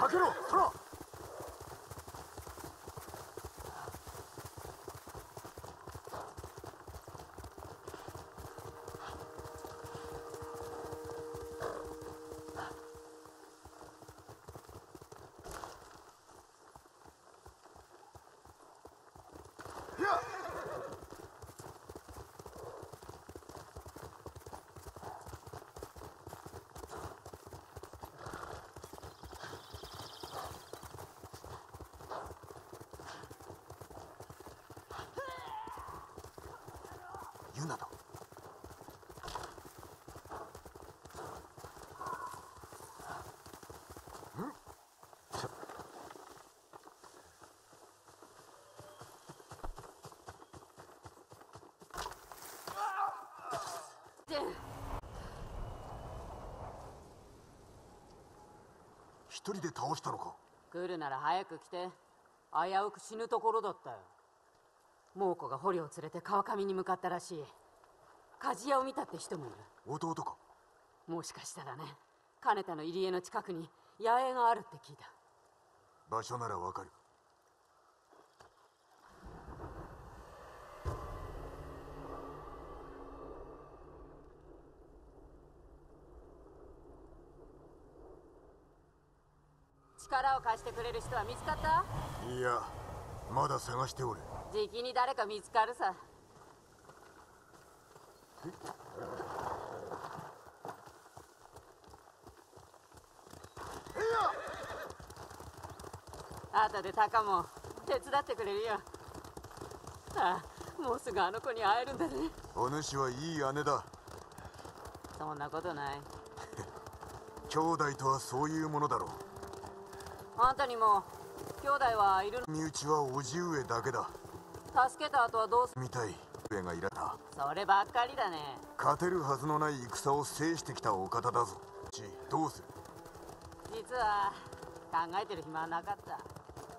かけろ殿。ユナだ。一人で倒したのか。 来るなら早く来て。危うく死ぬところだったよ。猛虎が捕虜を連れて川上に向かったらしい。鍛冶屋を見たって人もいる。 弟か。 もしかしたらね。金田の入り江の近くに野営があるって聞いた。 場所ならわかる。 力を貸してくれる人は見つかった？ いや、まだ探しておる。 じきに誰か見つかるさ。後でタカも手伝ってくれるよ。ああ、もうすぐあの子に会えるんだね。 お主はいい姉だ。 そんなことない。 兄弟とはそういうものだろう。 あんたにも兄弟はいるの？ 身内は叔父上だけだ。 助けた後はどうするみたい。上がいらな。 そればっかりだね。 勝てるはずのない戦を制してきたお方だぞ。どうする？ 実は考えてる暇はなかった。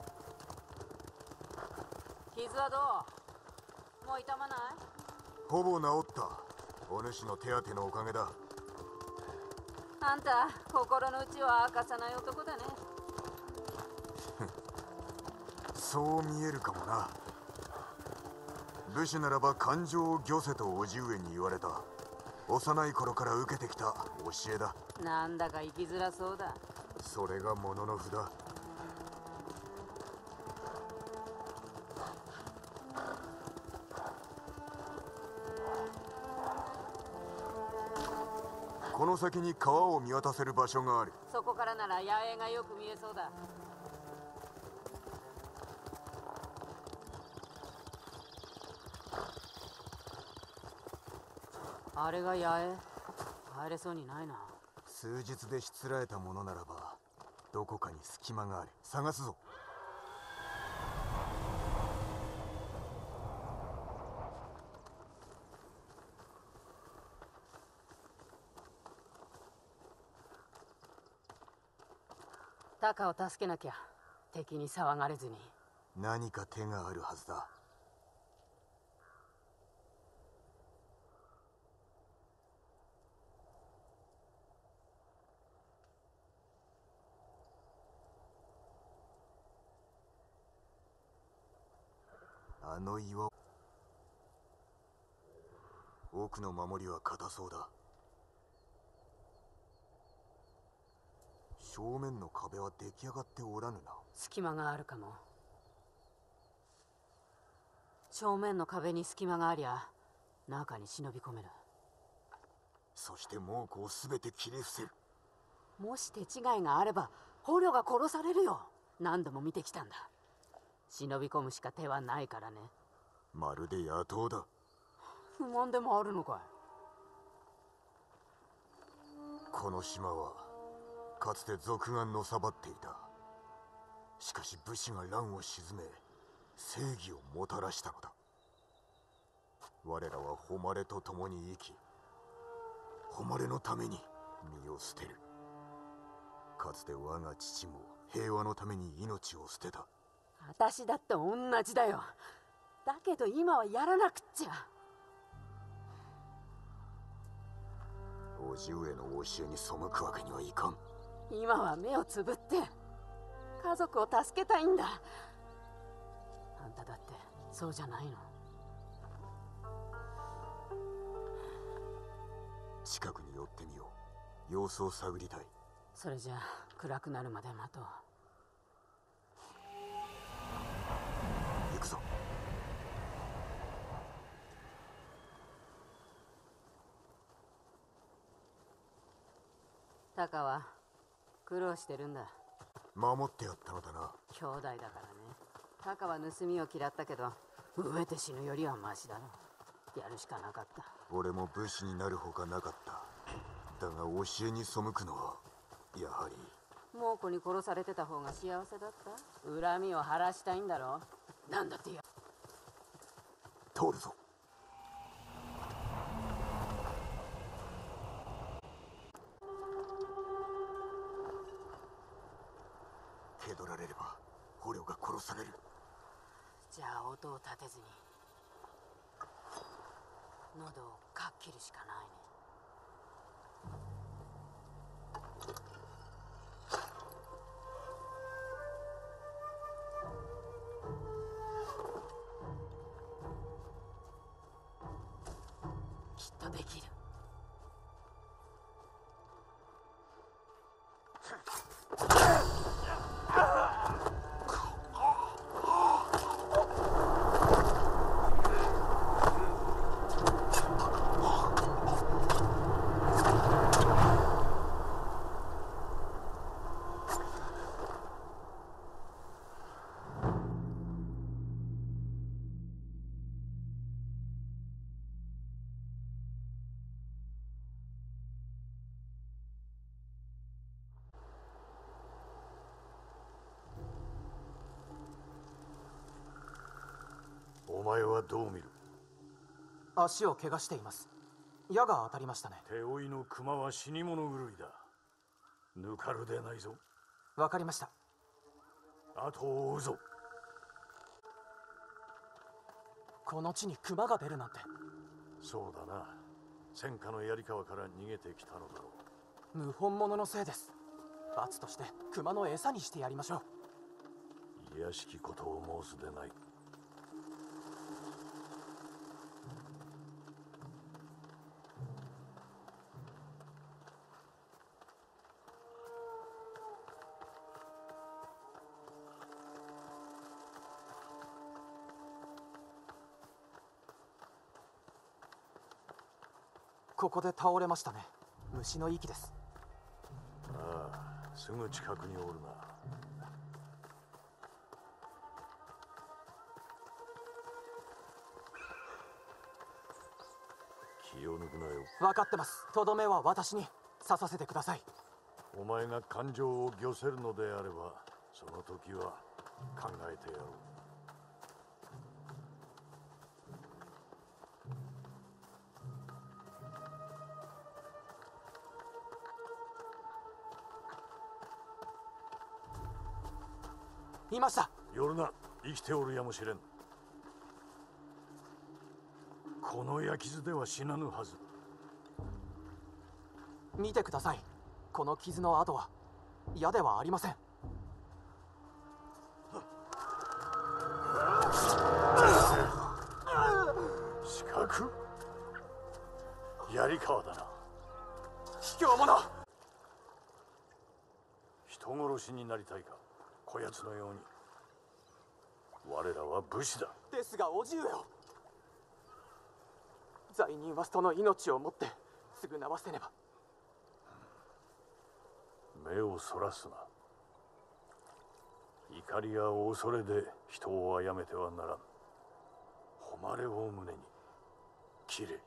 傷はどう？もう痛まない？ ほぼ治った。お主の手当てのおかげだ。 あんた心の内は明かさない男だね。 そう見えるかもな。武士ならば感情を御せと叔父上に言われた。幼い頃から受けてきた教えだ。 なんだか生きづらそうだ。 それがもののふだ。この先に川を見渡せる場所がある。 そこからなら野営がよく見えそうだ。あれが野営？入れそうにないな。 数日でしつらえたものならばどこかに隙間がある。探すぞ。 タカを助けなきゃ。敵に騒がれずに。 何か手があるはずだ。あの岩。奥の守りは硬そうだ。正面の壁は出来上がっておらぬな。 隙間があるかも。正面の壁に隙間がありゃ中に忍び込める。 そして猛虎を全て切り伏せる。 もし手違いがあれば捕虜が殺されるよ。何度も見てきたんだ。忍び込むしか手はないからね。 まるで野党だ。 不満でもあるのかい？ この島はかつて賊がのさばっていた。しかし武士が乱を鎮め正義をもたらしたのだ。我らは誉れと共に生き、誉れのために身を捨てる。かつて我が父も平和のために命を捨てた。 私だって同じだよ。だけど今はやらなくっちゃ。 叔父上の教えに背くわけにはいかん。 今は目をつぶって家族を助けたいんだ。あんただってそうじゃないの？ 近くに寄ってみよう。様子を探りたい。 それじゃあ暗くなるまで待とう。 行くぞ。 タカは苦労してるんだ。 守ってやったのだな。 兄弟だからね。タカは盗みを嫌ったけど、飢えて死ぬよりはマシだろ。やるしかなかった。 俺も武士になるほかなかった。だが教えに背くのはやはり。 猛虎に殺されてた方が幸せだった？恨みを晴らしたいんだろ。なんだってや。 通るぞ。蹴取られれば捕虜が殺される。 じゃあ音を立てずに喉をかっ切るしかないね。きっとできる。 お前はどう見る？ 足を怪我しています。矢が当たりましたね。 手負いの熊は死に物狂いだ。抜かるでないぞ。 わかりました。 後を追うぞ。 この地に熊が出るなんて。 そうだな。戦火の槍川から逃げてきたのだろう。謀反者のせいです。罰として熊の餌にしてやりましょう。いやしきことを申すでない。 ここで倒れましたね。虫の息です。 ああ、すぐ近くにおるな。気を抜くなよ。 分かってます。とどめは私に刺させてください。 お前が感情を御せるのであれば、その時は考えてやろう。 いました。 寄るな。生きておるやもしれん。この焼き傷では死なぬはず。 見てください。この傷の跡は矢ではありません。 死角？槍川だな。 卑怯者！ 人殺しになりたいか、こやつのように。我らは武士だ。 ですがおじ上よ。罪人はその命をもって償わせねば。 目をそらすな。怒りや恐れで人を殺めてはならん。誉れを胸に切れ。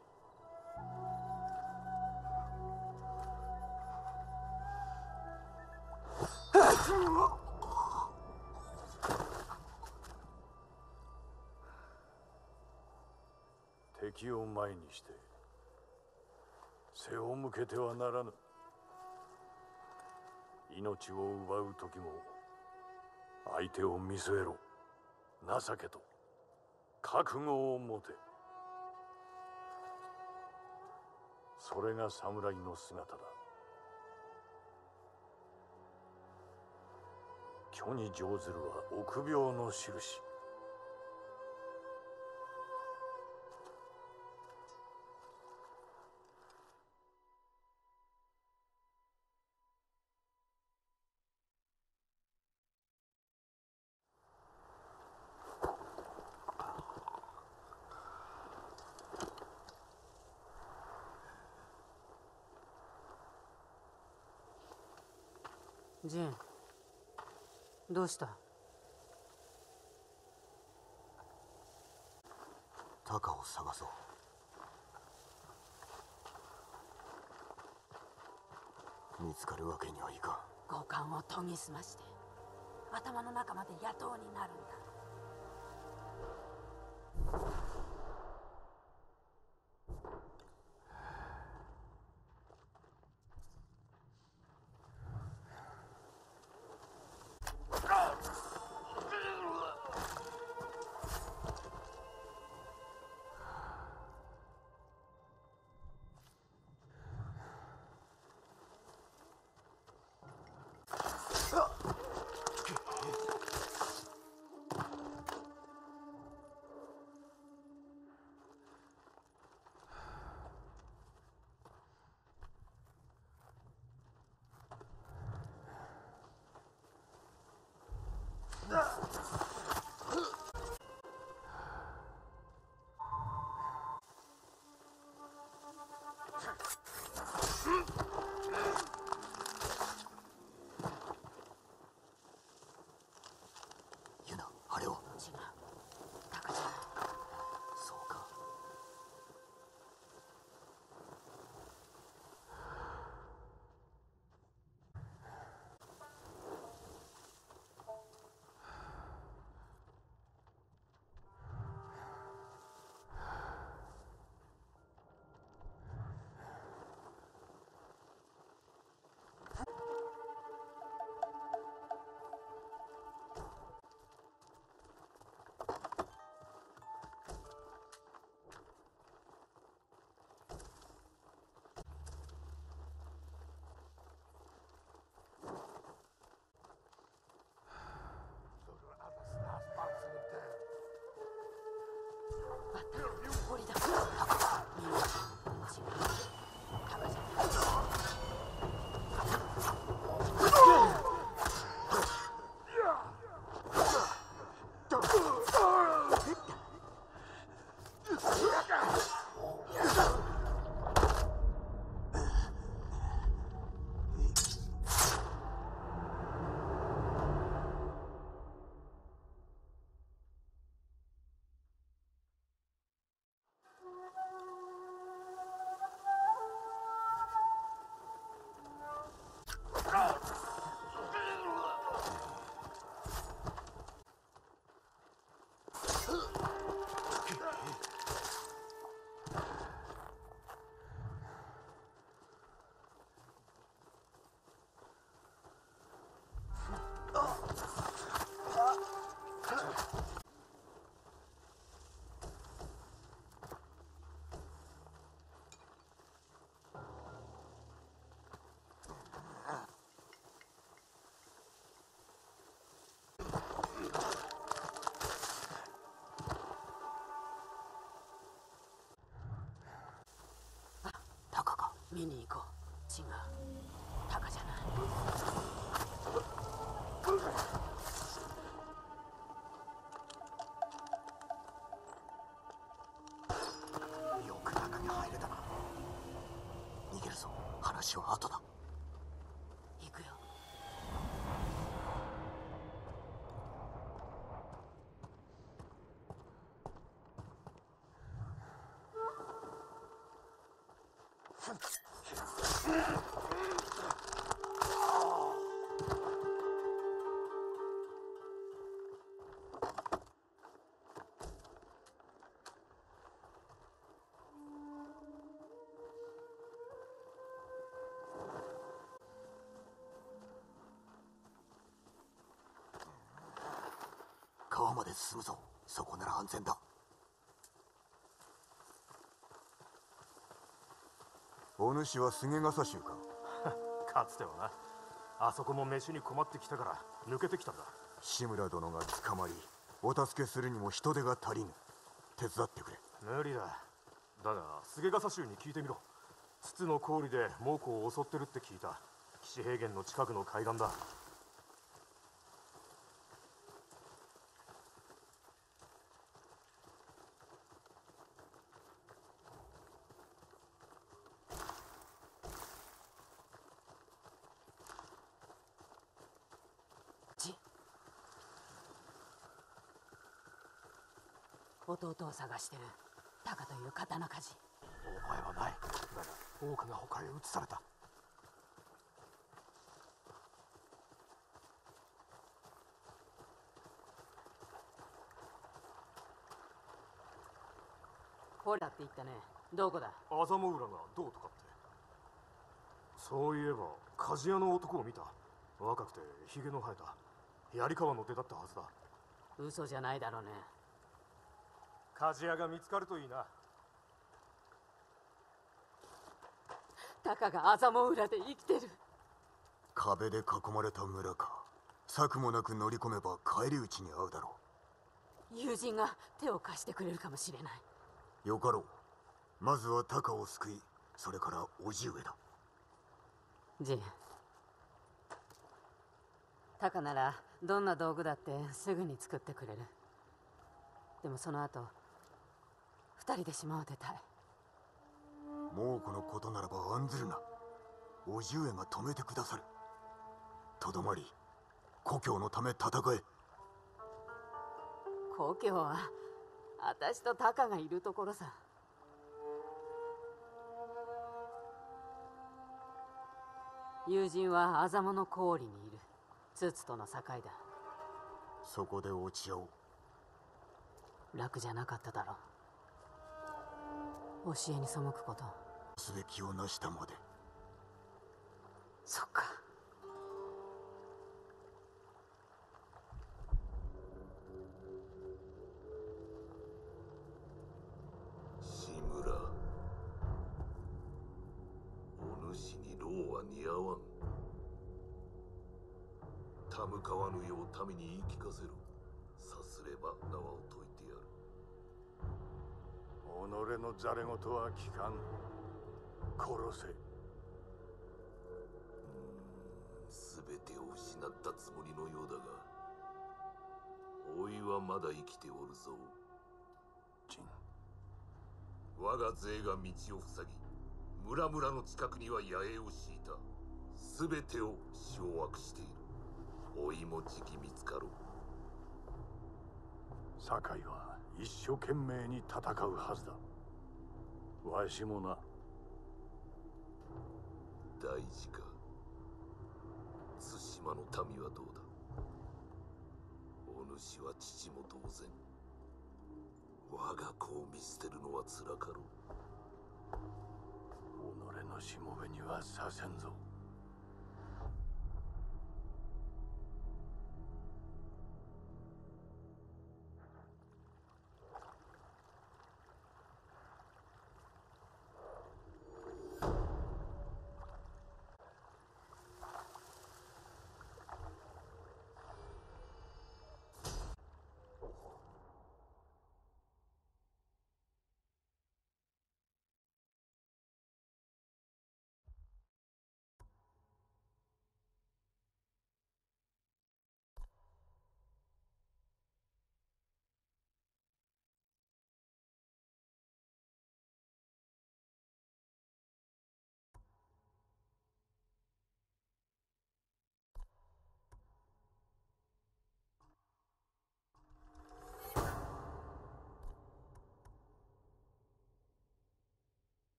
敵を前にして背を向けてはならぬ。命を奪う時も相手を見据えろ。情けと覚悟を持て。それが侍の姿だ。 書に乗ずるは臆病の印。 ジン、どうした？ タカを探そう。見つかるわけにはいかん。 五感を研ぎ澄まして頭の中まで野党になるんだ。 ユナ、あれを。 違う、タカじゃない。 そうか。 堀だ。違う、タカじゃない。 タカか。 見に行こう。違う、タカじゃない。 よく中に入れたな。逃げるぞ。話は後だ。 行くよ。 川まで進むぞ。そこなら安全だ。お主は菅笠衆か。 かつてはな。 あそこも飯に困ってきたから抜けてきたんだ。 志村殿が捕まりお助けするにも人手が足りぬ。手伝ってくれ。 無理だ。だが菅笠衆に聞いてみろ。筒の氷で猛虎を襲ってるって聞いた。岸平原の近くの海岸だ。 弟を探してるタカという刀鍛冶。 お前はない。だが多くが他へ移された。 ほらって言ったね。どこだ？ アザモウラがどうとかって。そういえば鍛冶屋の男を見た。若くてヒゲの生えた槍川の出だったはずだ。 嘘じゃないだろうね。 鍛冶屋が見つかるといいな。 タカがアザモ裏で生きてる。 壁で囲まれた村か。策もなく乗り込めば返り討ちに遭うだろ友人が手を貸してくれるかもしれない。 う。よかろう。まずはタカを救い、それから叔父上だ。 ジン、タカならどんな道具だってすぐに作ってくれる。でもその後二人で島を出たい。 猛虎のことならば案ずるな。叔父上が止めてくださる。とどまり故郷のため戦え。 故郷は私とタカがいるところさ。友人はアザモの氷にいる。ツツとの境だ。 そこで落ち合おう。 楽じゃなかっただろう。教えに背くこと。 すべきを成したまで。 そっか。 志村、お主に労は似合わん。たむかわぬよう民に言い聞かせろ。さすれば縄を解いてやる。 己のざれ言は聞かん。殺せ。 すべてを失ったつもりのようだが、おいはまだ生きておるぞ。 ジン、 我が勢が道を塞ぎ、村々の近くには野営を敷いた。すべてを掌握している。おいもじき見つかろう。 堺は一生懸命に戦うはずだ。わしもな。 大事か。対馬の民はどうだ。お主は父も同然。我が子を見捨てるのはつらかろう。 己のしもべにはさせんぞ。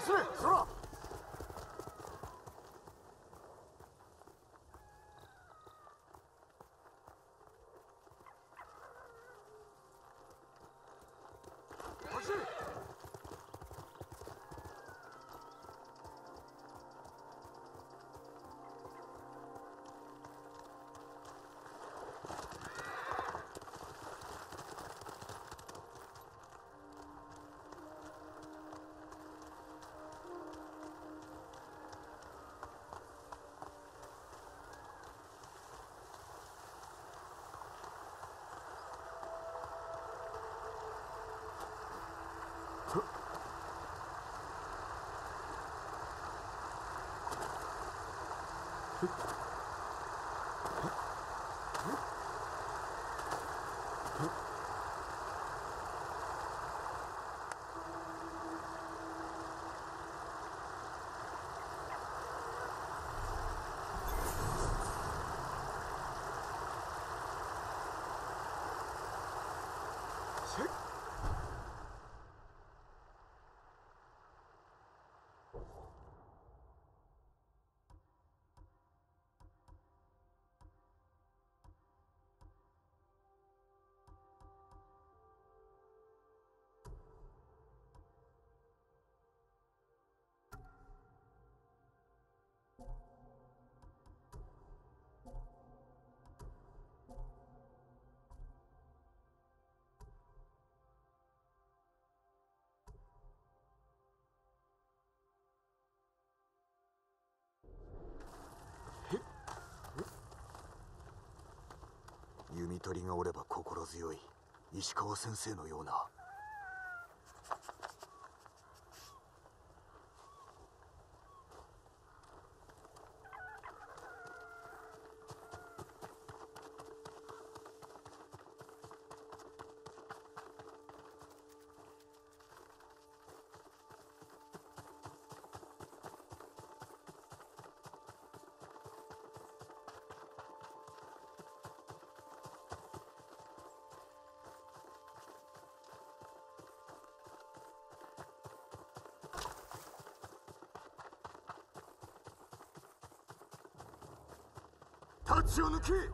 走れ空。弓取りがおれば心強い石川先生のような。太刀を抜け。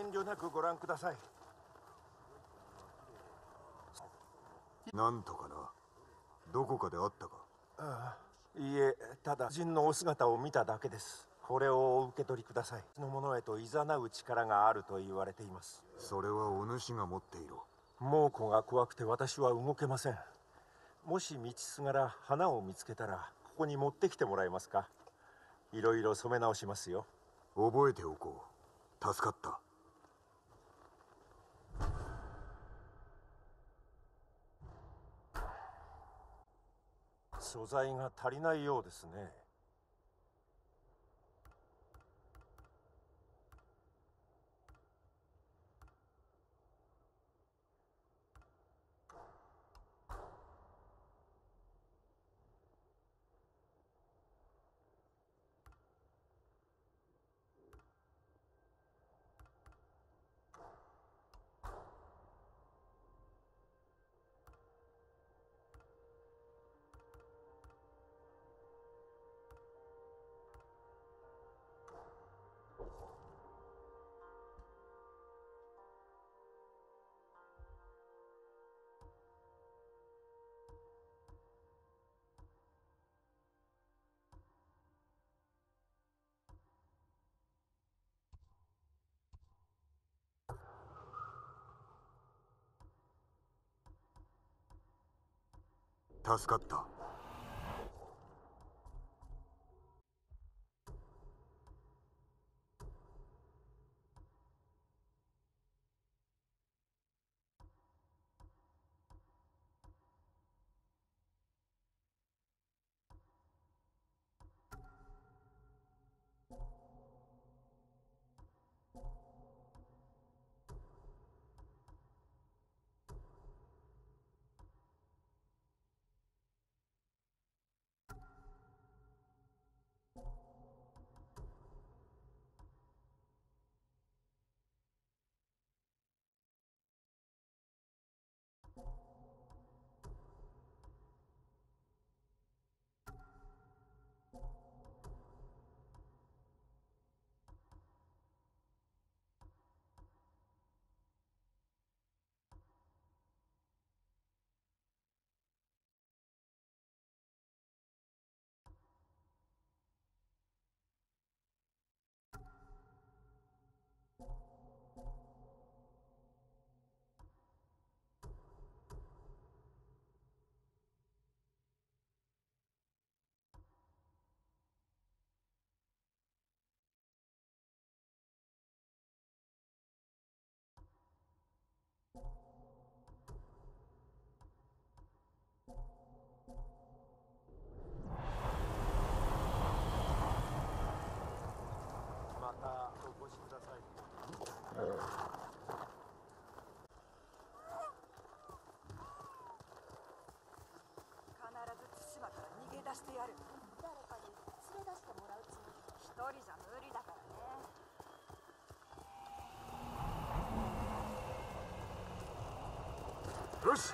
遠慮なくご覧ください。 なんとかな。どこかであったか。 ああ、いいえ、ただ人のお姿を見ただけです。これをお受け取りください。そのものへと誘う力があると言われています。 それはお主が持っていろ。 猛虎が怖くて私は動けません。もし道すがら花を見つけたらここに持ってきてもらえますか。いろいろ染め直しますよ。 覚えておこう。助かった。 素材が足りないようですね。 助かった。 またお越しください。 必ず対馬から逃げ出してやる。誰かに連れ出してもらうつもり。一人じゃ無理だからね。 よし。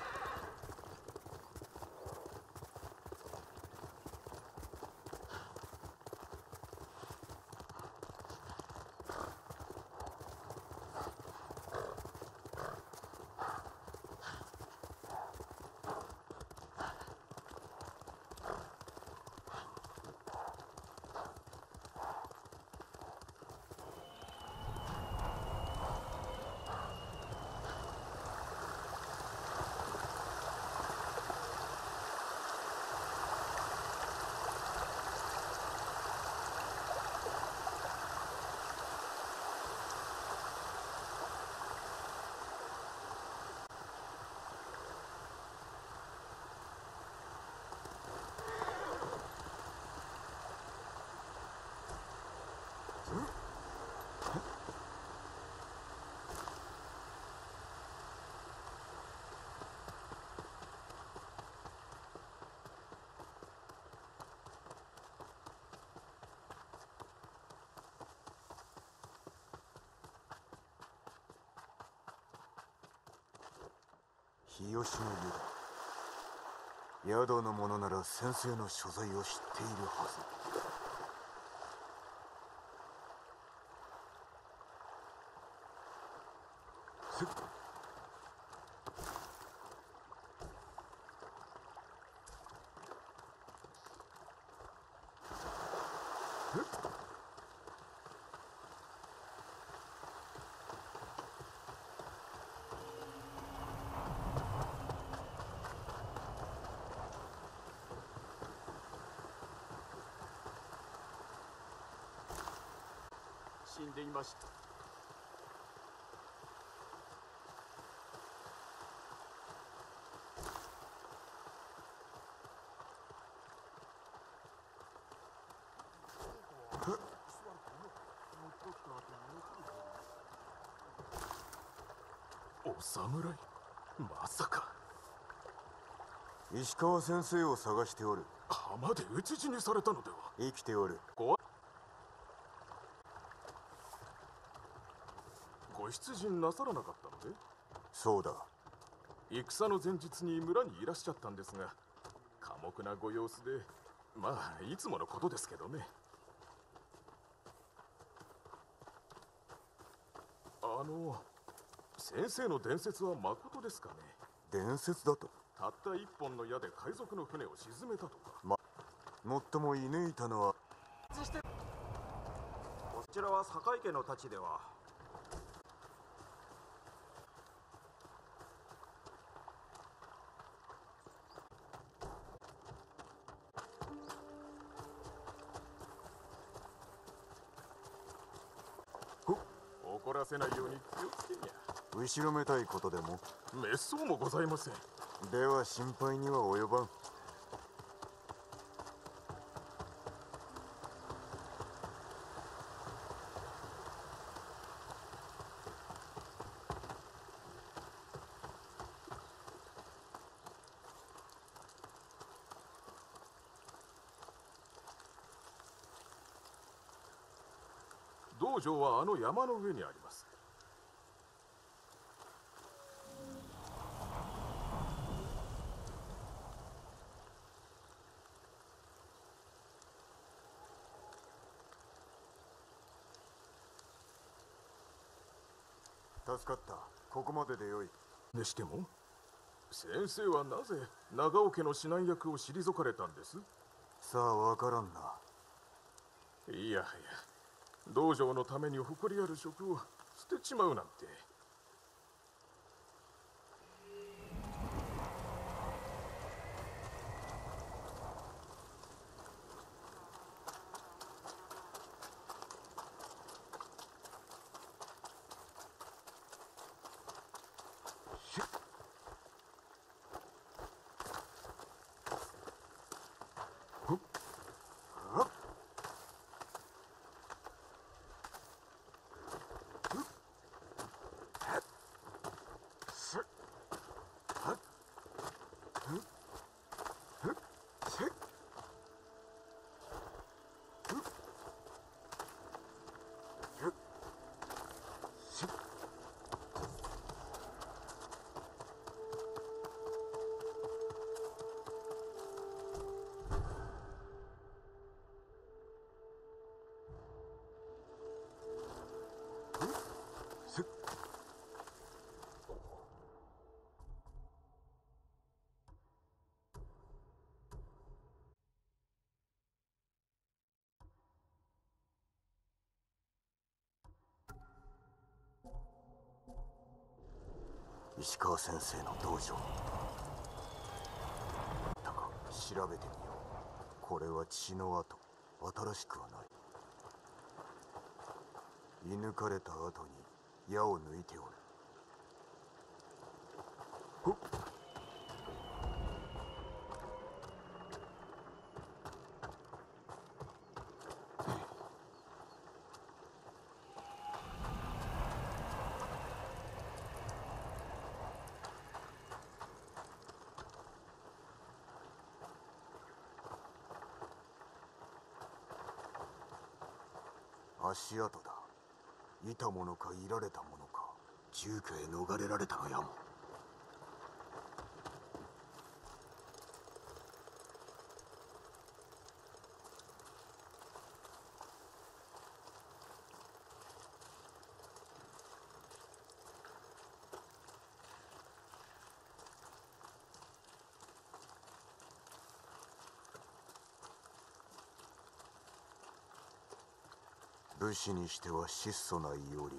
日吉の湯だ。宿の者なら先生の所在を知っているはず。 死んでいました。お侍？まさか。 石川先生を探しておる。 浜で討ち死にされたのでは。 生きておる。 ご出陣なさらなかったので？ そうだ。 戦の前日に村にいらっしゃったんですが、寡黙なご様子で、まあいつものことですけどね。先生の伝説はまことですかね？ 伝説だと？ たった一本の矢で海賊の船を沈めたとか。 もっとも射抜いたのは。 こちらは堺家の太刀では。 怒らせないように気をつけにゃ。 後ろめたいことでも？ 滅相もございません。 では心配には及ばん。 道場はあの山の上にあります。 助かった。ここまででよい。 でしても先生はなぜ長尾家の指南役を退かれたんです？ さあわからんな。 いやはや道場のために誇りある職を捨てちまうなんて。 石川先生の道場だが調べてみよう。これは血の跡。新しくはない。射抜かれた後に矢を抜いておる。ほっ。足跡だ。いたものかいられたものか。中華へ逃れられたのやも。 武士にしては質素な伊織。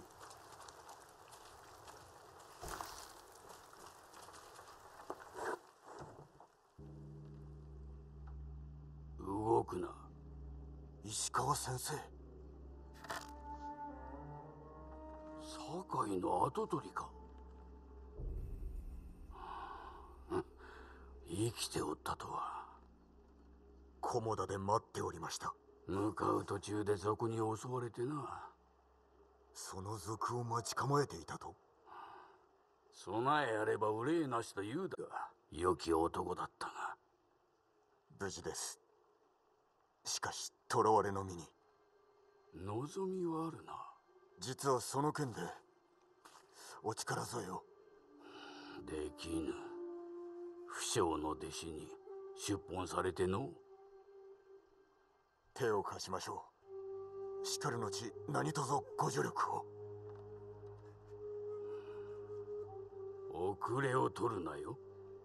動くな。 石川先生。 酒井の跡取りか。生きておったとは。 菰田で待っておりました。 向かう途中で賊に襲われてな。 その賊を待ち構えていたと。 備えあれば憂いなしと言うだが、良き男だったが。 無事です。しかし囚われの身に望みはあるな。 実はその件でお力添えを。 できぬ。不肖の弟子に出奔されての。 手を貸しましょう。しかるのち何卒ご助力を。 遅れを取るなよ。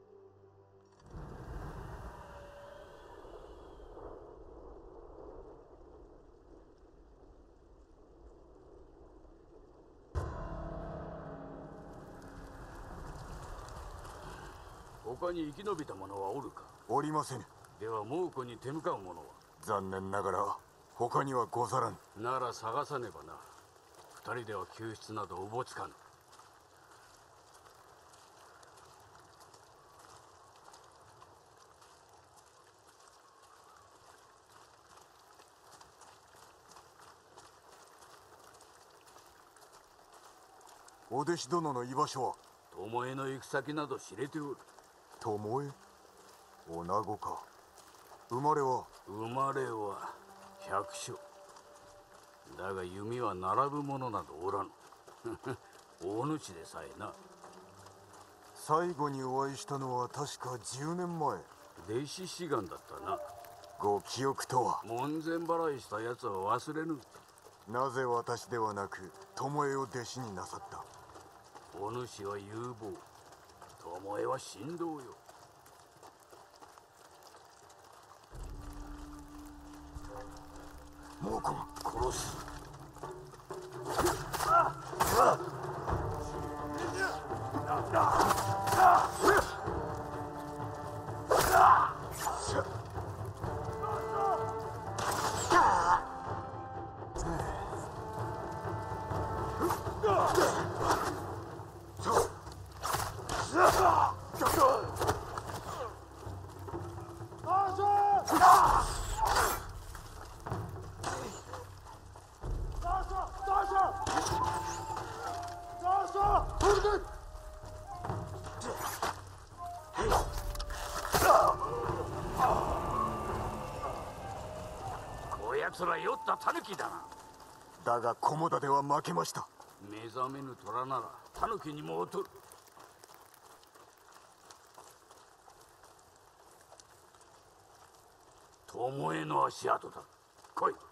他に生き延びた者はおるか。 おりませぬ。 では猛虎に手向かう者は。 残念ながら他にはござらん。 なら探さねばな。二人では救出などおぼつかぬ。 お弟子殿の居場所は。 巴の行く先など知れておる。 巴？女子か。生まれは百姓。だが弓は並ぶ者などおらぬ。大主でさえな。 最後にお会いしたのは確か10年前。 弟子志願だったな。 ご記憶とは。 門前払いしたやつは忘れぬ。 なぜ私ではなく巴を弟子になさった。 お主は有望。巴は神道よ。 猛虎が殺す。こやつら酔った狸だな。 だが菰田では負けました。 目覚めぬ虎なら狸にも劣る。巴の足跡だ。来い。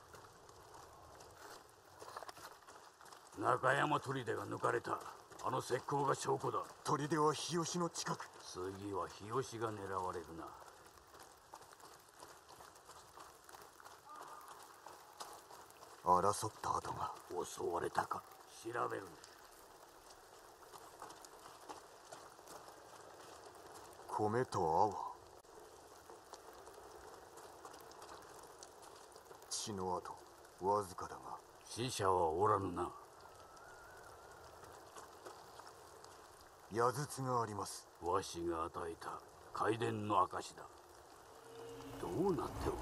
中山砦が抜かれた。あの石膏が証拠だ。 砦は日吉の近く。 次は日吉が狙われるな。 争った跡が。 襲われたか調べるんだ。 米と泡。血の跡わずかだが。 死者はおらぬな。 矢筒があります。 わしが与えた開殿の証だ。どうなっておる。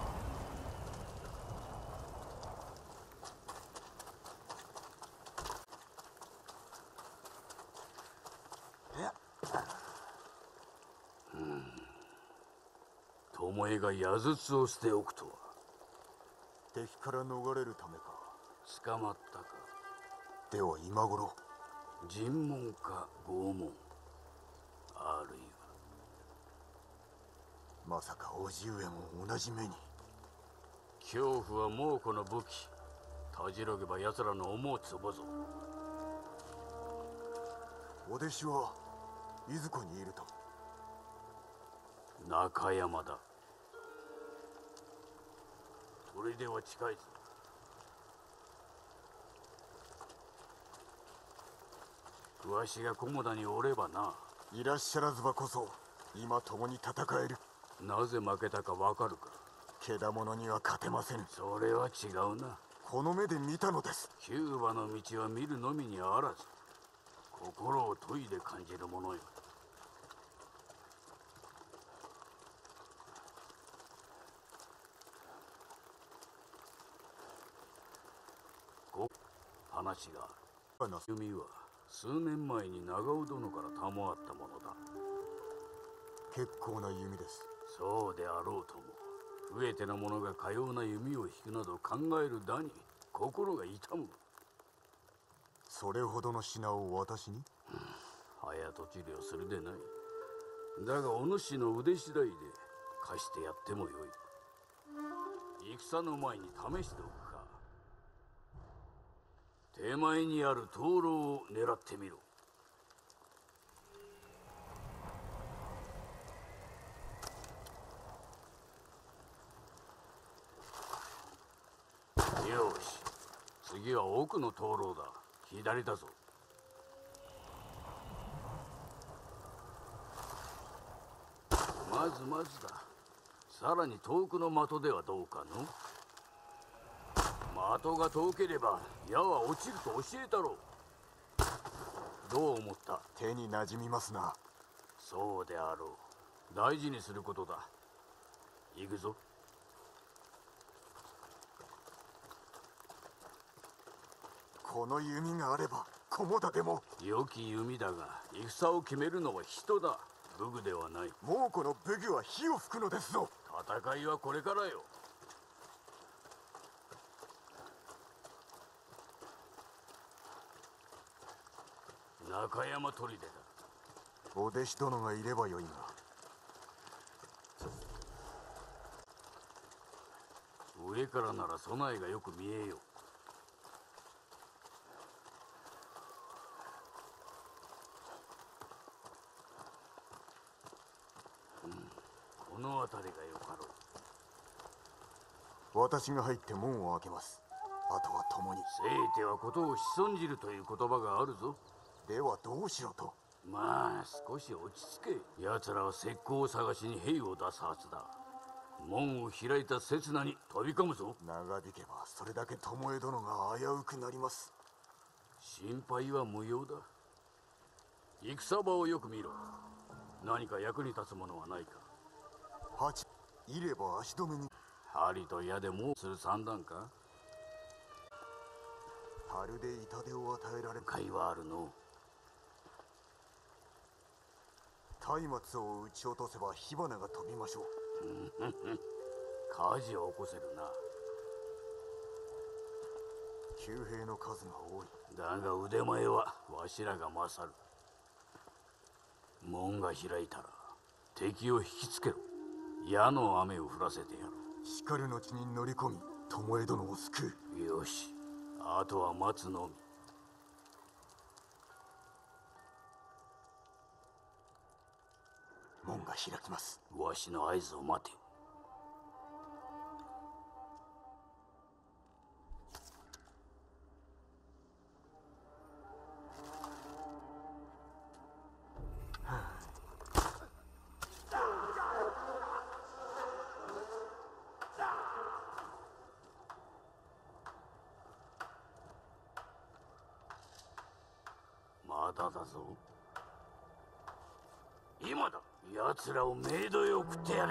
巴が矢筒を捨ておくとは。 敵から逃れるためか。 捕まったか。 では今頃。 尋問か拷問、あるいは。 まさか叔父上も同じ目に。 恐怖は猛虎の武器。たじろげば奴らの思うつぼぞ。 お弟子はいずこにいると。 中山だ。砦は近いぞ。 わしが菰田におればな。 いらっしゃらずばこそ今共に戦える。 なぜ負けたかわかるか。 けだものには勝てませぬ。 それは違うな。 この目で見たのです。 キューバの道は見るのみにあらず、心を研いで感じるものよ。話がある。弓は数年前に長尾殿から賜ったものだ。 結構な弓です。 そうであろうとも、増えての者がかような弓を引くなど考えるだに心が痛む。 それほどの品を私に？ 早とちりをするでない。だがお主の腕次第で貸してやってもよい。戦の前に試しておくか。手前にある灯籠を狙ってみろ。よし、次は奥の灯籠だ。左だぞ。まずまずだ。さらに遠くの的ではどうかの？的が遠ければ矢は落ちると教えたろう。どう思った？ 手に馴染みますな。 そうであろう。大事にすることだ。行くぞ。 この弓があれば菰田でも。 良き弓だが戦を決めるのは人だ。武具ではない。 猛虎の武具は火を吹くのですぞ。 戦いはこれからよ。中山砦だ。 お弟子殿がいればよいが。 上からなら備えがよく見えよう。この辺りがよかろう。 私が入って門を開けます。あとは共に。 せいてはことを潜んじるという言葉があるぞ。 ではどうしろと？ まあ少し落ち着け。奴らは石膏を探しに兵を出すはずだ。門を開いた刹那に飛び込むぞ。 長引けばそれだけ巴殿が危うくなります。 心配は無用だ。戦場をよく見ろ。何か役に立つものはないか。 八いれば足止めに。 針と矢でもうする算段か。 樽で痛手を与えられる。 会はあるの。 松明を撃ち落とせば火花が飛びましょう。 火事を起こせるな。 旧兵の数が多い。 だが腕前はわしらが勝る。門が開いたら敵を引きつけろ。矢の雨を降らせてやる。 しかる後に乗り込み巴殿を救う。 よし、あとは待つのみ。 門が開きます。 わしの合図を待て。まだだぞ。今だ。奴らを冥土へ送ってやれ。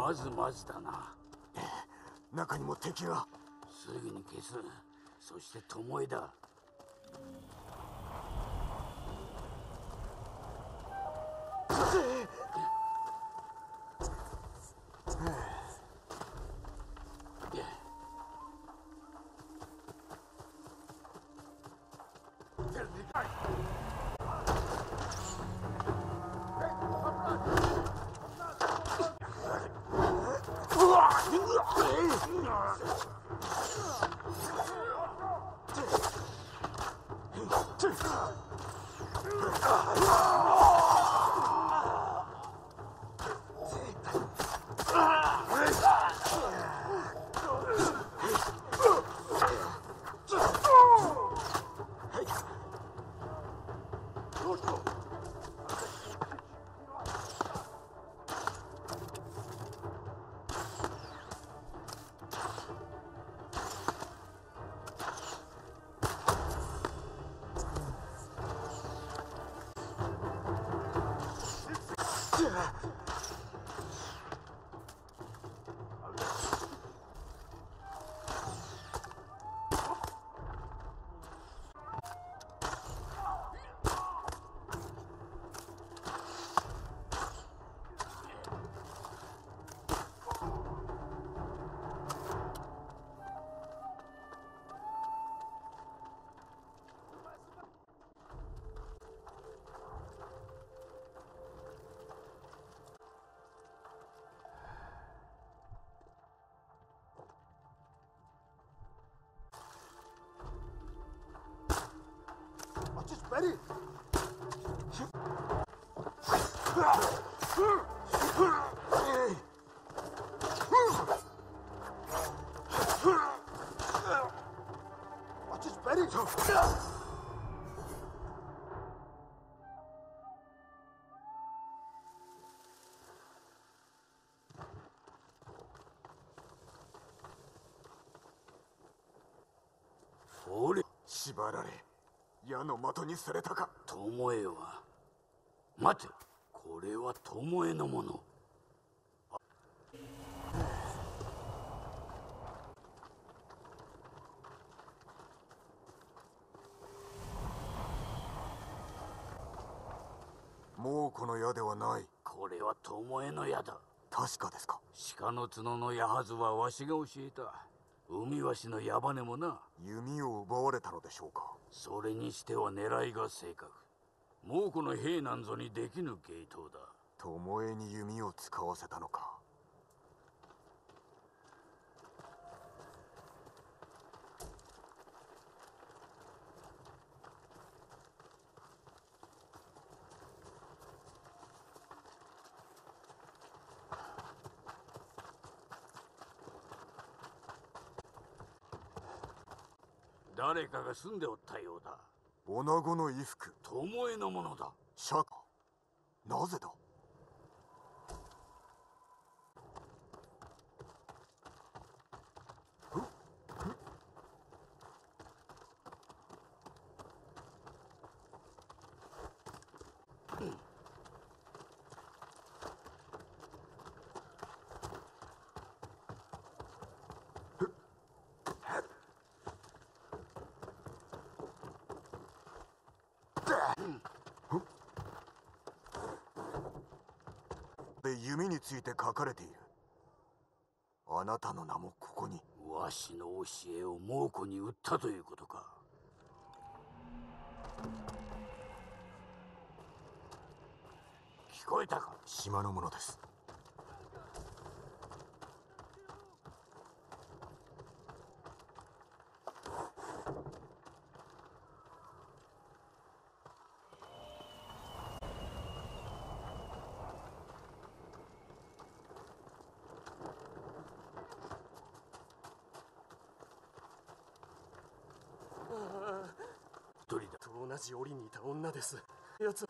まずまずだな。 中にも敵が。 すぐに消す。そして巴だ。 Ready? Watch his belly. 俺縛られ矢の的にされたか。 巴は待て、これは巴のもの。 もうこの矢ではない。 これは巴の矢だ。 確かですか。 鹿の角の矢はずはわしが教えた。海わしの矢羽もな。 弓を奪われたのでしょうか。 それにしては狙いが正確。猛虎の兵なんぞにできぬ芸当だ。 巴に弓を使わせたのか。 誰かが住んでおったようだ。 女子の衣服。 巴のものだ。 釈迦。なぜだ。で弓について書かれている。あなたの名もここに。 わしの教えを猛虎に売ったということか。聞こえたか。 島のものです。 と同じ檻にいた女です。奴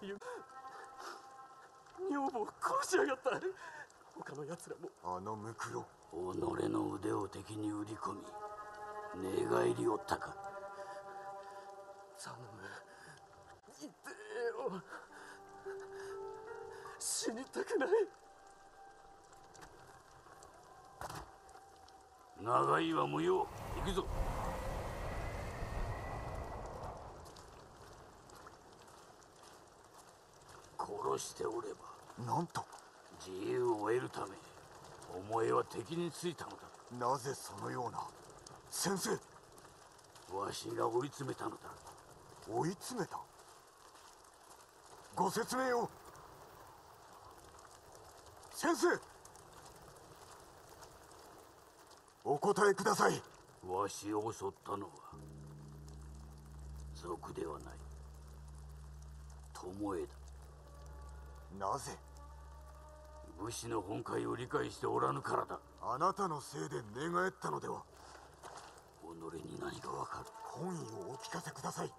女房を殺しやがった。他の奴らも。 あのムクロ。 己の腕を敵に売り込み寝返りおったか。 頼む、いてよ。死にたくない。 長いは無用。行くぞ。殺しておればなんと。 自由を得るためお前は敵についたのだ。 なぜそのような。先生。 わしが追い詰めたのだ。 追い詰めた。ご説明を。先生、お答えください。 わしを襲ったのは賊ではない、巴だ。 なぜ。 武士の本懐を理解しておらぬからだ。 あなたのせいで寝返ったのでは。 己に何がわかる。 本意をお聞かせください。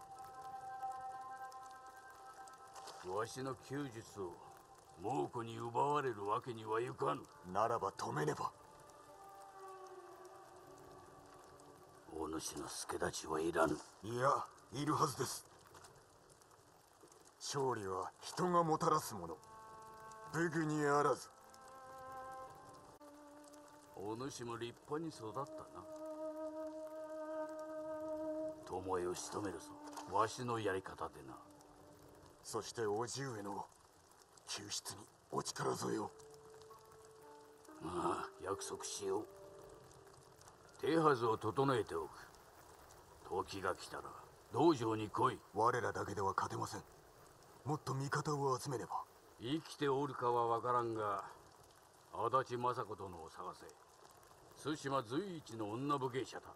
わしの弓術を猛虎に奪われるわけにはいかぬ。 ならば止めねば。 お主の助太刀はいらぬ。 いや、いるはずです。勝利は人がもたらすもの、武具にあらず。 お主も立派に育ったな。巴を仕留めるぞ、わしのやり方でな。 そして叔父上の救出にお力添えを。 ああ、約束しよう。手はずを整えておく。時が来たら道場に来い。 我らだけでは勝てません。もっと味方を集めねば。 生きておるかは分からんが、足立政子殿を探せ。対馬随一の女武芸者だ。